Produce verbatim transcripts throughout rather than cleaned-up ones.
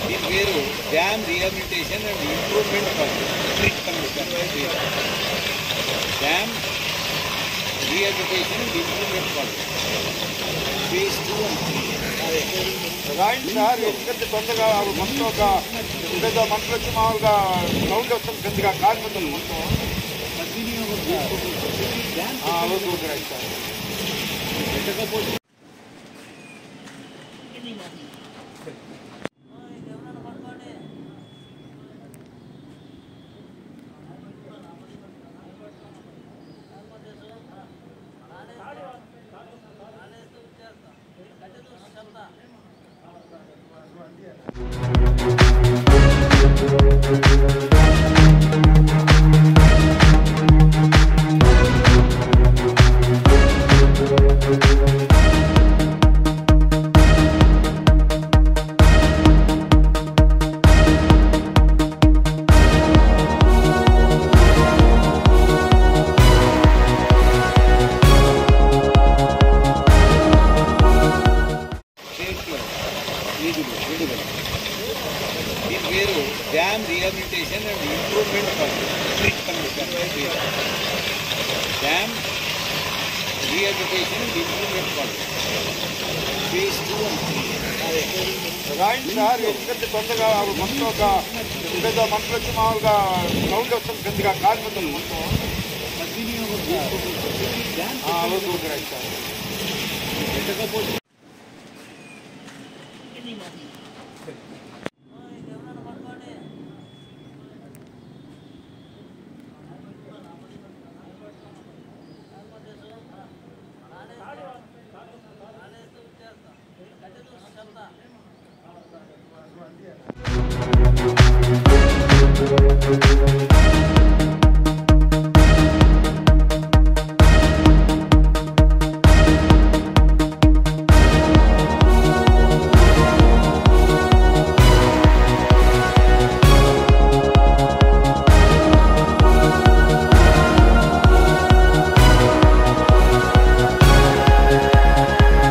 దీని పేరు dam rehabilitation and improvement project. Dam rehabilitation and improvement project phase two and three. రాయండి sir, ఎందుకంటే తొందరగా మొత్తం ఒక పెద్ద మంటలు వచ్చి మామూలుగా సౌండ్ వస్తుంది, పెద్దగా కాలిపోతుంది మొత్తం. Okay okay right sir. దీని పేరు dam rehabilitation and improvement project. Dam rehabilitation and improvement project phase two and three. రాయండి సార్, ఎందుకంటే తొందరగా మొత్తం ఒక పెద్ద మంటలు వచ్చి మామూలుగా సౌండ్ వస్తుంది, పెద్దగా కాలిపోతుంది మొత్తం. Okay okay right sir.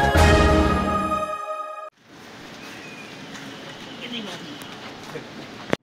Good evening.